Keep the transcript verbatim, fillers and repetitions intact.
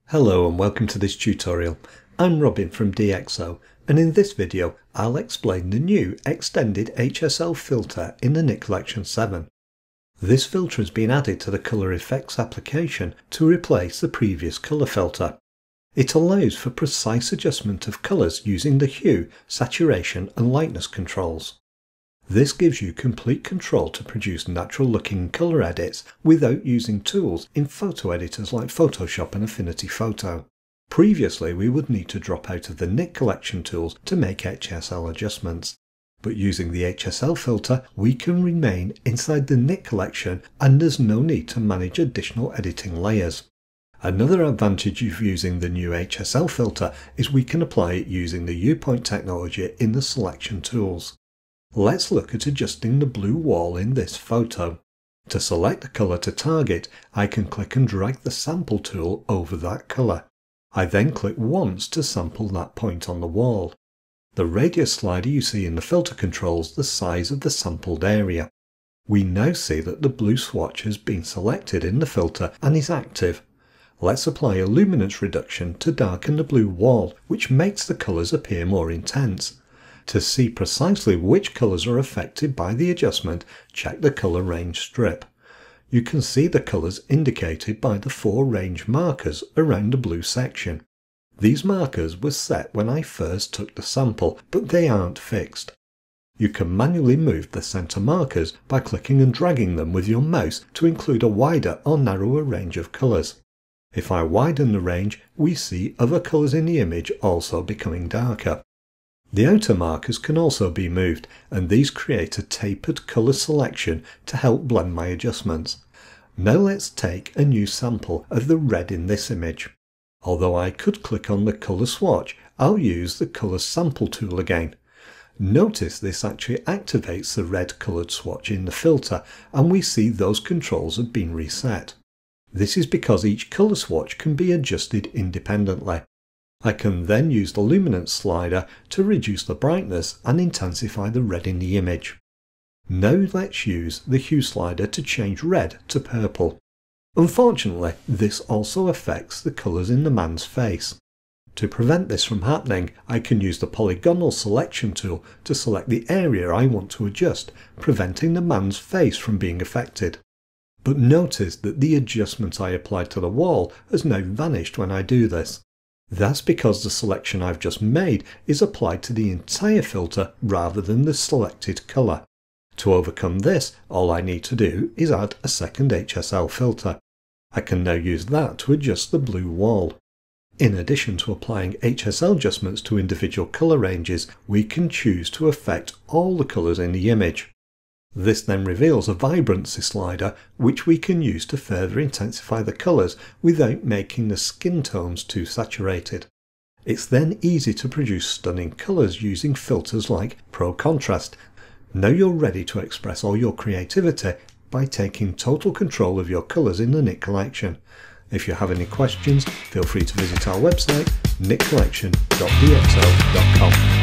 Hello and welcome to this tutorial. I'm Robin from D X O, and in this video I'll explain the new extended H S L filter in the Nik Collection seven. This filter has been added to the Colour Effects application to replace the previous colour filter. It allows for precise adjustment of colours using the hue, saturation and lightness controls. This gives you complete control to produce natural looking colour edits without using tools in photo editors like Photoshop and Affinity Photo. Previously we would need to drop out of the Nik Collection tools to make H S L adjustments, but using the H S L filter we can remain inside the Nik Collection and there's no need to manage additional editing layers. Another advantage of using the new H S L filter is we can apply it using the U-point technology in the selection tools. Let's look at adjusting the blue wall in this photo. To select the colour to target, I can click and drag the sample tool over that colour. I then click once to sample that point on the wall. The radius slider you see in the filter controls the size of the sampled area. We now see that the blue swatch has been selected in the filter and is active. Let's apply a luminance reduction to darken the blue wall, which makes the colours appear more intense. To see precisely which colours are affected by the adjustment, check the colour range strip. You can see the colours indicated by the four range markers around the blue section. These markers were set when I first took the sample, but they aren't fixed. You can manually move the centre markers by clicking and dragging them with your mouse to include a wider or narrower range of colours. If I widen the range, we see other colours in the image also becoming darker. The outer markers can also be moved, and these create a tapered colour selection to help blend my adjustments. Now let's take a new sample of the red in this image. Although I could click on the colour swatch, I'll use the colour sample tool again. Notice this actually activates the red coloured swatch in the filter, and we see those controls have been reset. This is because each colour swatch can be adjusted independently. I can then use the luminance slider to reduce the brightness and intensify the red in the image. Now let's use the hue slider to change red to purple. Unfortunately, this also affects the colours in the man's face. To prevent this from happening, I can use the polygonal selection tool to select the area I want to adjust, preventing the man's face from being affected. But notice that the adjustment I applied to the wall has now vanished when I do this. That's because the selection I've just made is applied to the entire filter rather than the selected colour. To overcome this, all I need to do is add a second H S L filter. I can now use that to adjust the blue wall. In addition to applying H S L adjustments to individual colour ranges, we can choose to affect all the colours in the image. This then reveals a vibrancy slider which we can use to further intensify the colours without making the skin tones too saturated. It's then easy to produce stunning colours using filters like Pro Contrast. Now you're ready to express all your creativity by taking total control of your colours in the Nik Collection. If you have any questions, feel free to visit our website nik collection dot d x o dot com.